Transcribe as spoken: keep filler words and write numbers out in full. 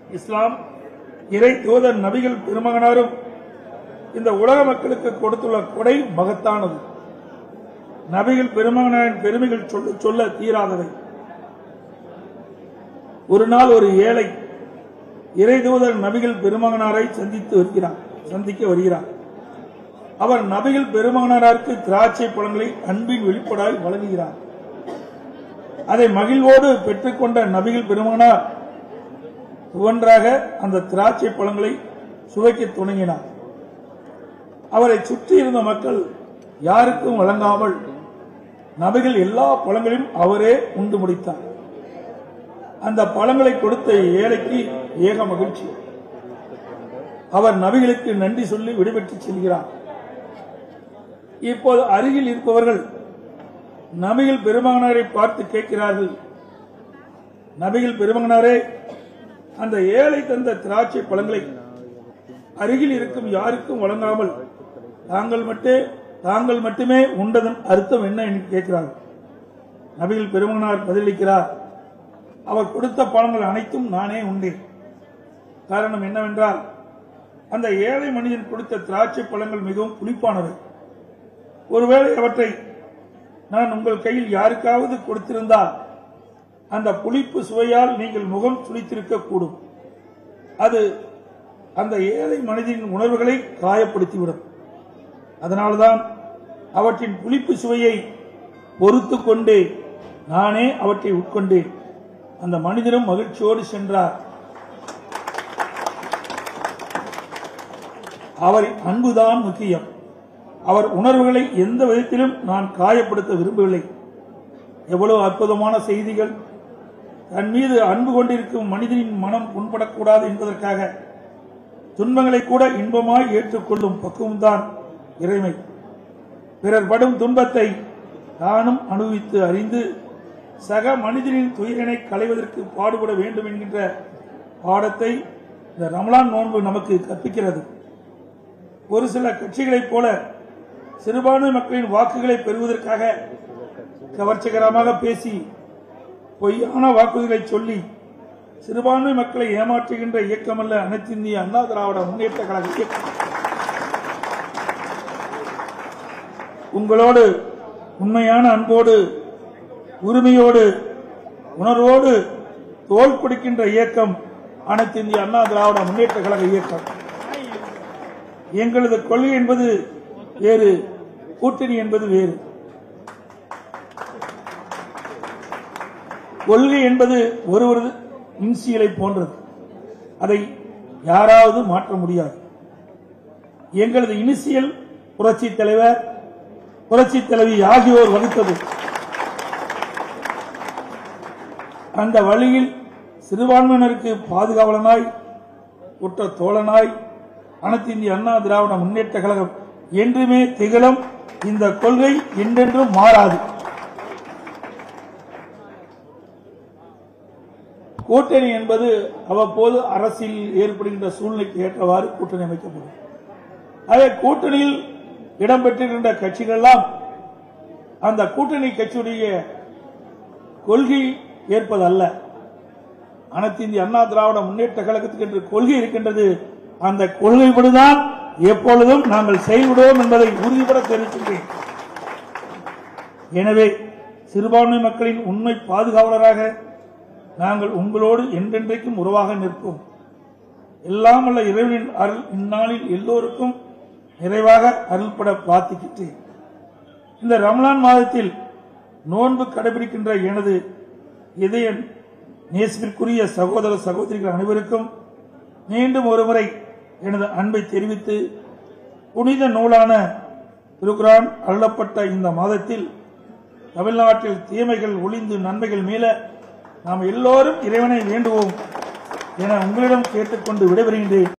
இஸ்லாம் இறை தூதர் நபிகள் பெருமகனாரும் இந்த உலக மக்களுக்கு கொடுத்துள்ள கொடை மகத்தானது. நபிகள் பெருமகனாரின் பெருமைகள் சொல்ல சொல்ல தீராதவை. ஒரு நாள் ஒரு ஏழை இறை தூதர் நபிகள் பெருமகனாரை சந்தித்து வருகிறார் சந்திக்க வருகிறார். அவர் நபிகள் பெருமகனாருக்கு திராட்சை பழங்களை அன்பின் வெளிப்பாடாய் வழங்குகிறார். அதை மகிழ்வோடு பெற்றுக்கொண்ட நபிகள் பெருமகனார் ஒன்றாக அந்த திராட்சை பழங்களை சுவைக்க தொடங்கினார். அவரை சுற்றி இருந்த மக்கள் யாருக்கும் வழங்காமல் நபிகள் எல்லா பழங்களையும் அவரே உண்டு முடித்தார். அந்த பழங்களை கொடுத்த ஏழைக்கு ஏக மகிழ்ச்சி. அவர் நபிகளுக்கு நன்றி சொல்லி விடைபெற்று செல்கிறார். இப்போது அருகில் இருப்பவர்கள் நபிகள் பெருமகனாரை பார்த்து கேட்கிறார்கள், நபிகள் பெருமகனாரே, அந்த ஏழை தந்த திராட்சை பழங்களை அருகில் இருக்கும் யாருக்கும் வழங்காமல் தாங்கள் மட்டுமே தாங்கள் மட்டுமே உண்டதன் அர்த்தம் என்ன என்று கேட்கிறார்கள். நபிகள் பெருமகனார் பதிலளிக்கிறார், அவர் கொடுத்த பழங்கள் அனைத்தும் நானே உண்டேன். காரணம் என்னவென்றால் அந்த ஏழை மனிதன் கொடுத்த திராட்சை பழங்கள் மிகவும் புளிப்பானவை. ஒருவேளை அவற்றை நான் உங்கள் கையில் யாருக்காவது கொடுத்திருந்தால் அந்த புளிப்பு சுவையால் நீங்கள் முகம் சுளித்திருக்க கூடும். அது அந்த ஏழை மனிதனின் உணர்வுகளை காயப்படுத்திவிடும். அதனால்தான் அவற்றின் புளிப்பு சுவையை பொறுத்து கொண்டே நானே அவற்றை உட்கொண்டேன். அந்த மனிதனும் மகிழ்ச்சியோடு சென்றார். அவரின் அன்புதான் முக்கியம். அவர் உணர்வுகளை எந்த விதத்திலும் நான் காயப்படுத்த விரும்பவில்லை. எவ்வளவு அற்புதமான செய்திகள்! தன் மீது அன்பு கொண்டிருக்கும் மனிதனின் மனம் புண்படக்கூடாது என்பதற்காக துன்பங்களை கூட இன்பமாய் ஏற்றுக்கொள்ளும் பக்குவம்தான் இறைமை. பிறர் படும் துன்பத்தை தானும் அனுபவித்து அறிந்து சக மனிதனின் துயரினை களைவதற்கு பாடுபட வேண்டும் என்கின்ற பாடத்தை இந்த ரமலான் நோன்பு நமக்கு கற்பிக்கிறது. ஒரு சில கட்சிகளைப் போல சிறுபான்மை மக்களின் வாக்குகளை பெறுவதற்காக கவர்ச்சிகரமாக பேசி பொய்யான வாக்குறுதிகளை சொல்லி சிறுபான்மை மக்களை ஏமாற்றுகின்ற இயக்கம் அல்ல அனைத்து இந்திய அண்ணா திராவிட முன்னேற்ற கழக இயக்கம். உங்களோடு உண்மையான அன்போடு உரிமையோடு உணர்வோடு தோள் கொடுக்கின்ற இயக்கம் அனைத்து இந்திய அண்ணா திராவிட முன்னேற்ற கழக இயக்கம். எங்களது கொள்கை என்பது வேறு, கூட்டணி என்பது வேறு. கொள்கை என்பது ஒருவரது இன்சியலை போன்றது. அதை யாராவது மாற்ற முடியாது. எங்களது இனிசியல் புரட்சி தலைவர், புரட்சி தலைவி ஆகியோர் வகுத்தது. அந்த வழியில் சிறுபான்மையினருக்கு பாதுகாவலனாய் உற்ற தோழனாய் அனைத்து இந்திய அண்ணா திராவிட முன்னேற்ற கழகம் என்றுமே திகழும். இந்த கொள்கை என்றென்றும் மாறாது. கூட்டணி என்பது அவ்வப்போது அரசியல் ஏற்படுகின்ற சூழ்நிலைக்கு ஏற்றவாறு கூட்டணி அமைக்கப்படும். அதே கூட்டணியில் இடம்பெற்றிருக்கின்ற கட்சிகள் எல்லாம் அந்த கூட்டணி கட்சியுடைய கொள்கை ஏற்பதல்ல. அனைத்து இந்திய அண்ணா திராவிட முன்னேற்ற கழகத்துக்கு என்று கொள்கை இருக்கின்றது. அந்த கொள்கைப்படிதான் எப்பொழுதும் நாங்கள் செயல்படுவோம் என்பதை உறுதிபட தெரிவிக்கின்றேன். எனவே சிறுபான்மை மக்களின் உண்மை பாதுகாவலராக நாங்கள் உங்களோடு என்றென்றைக்கும் உறவாக நிற்போம். எல்லாம் உள்ள இறைவனின் அருள் இந்நாளில் எல்லோருக்கும் நிறைவாக அருள்பட பிரார்த்திக்கின்றேன். இந்த ரமலான் மாதத்தில் நோன்பு கடைபிடிக்கின்ற எனது இதய நேசத்திற்குரிய சகோதர சகோதரிகள் அனைவருக்கும் மீண்டும் ஒருமுறை எனது அன்பை தெரிவித்து, புனித நூலான திருக்குர்ஆன் அருளப்பட்ட இந்த மாதத்தில் தமிழ்நாட்டில் தீமைகள் ஒளிந்து நன்மைகள் மீள நாம் எல்லோரும் இறைவனை வேண்டுவோம் என உங்களிடம் கேட்டுக்கொண்டு விடைபெறுகின்றேன்.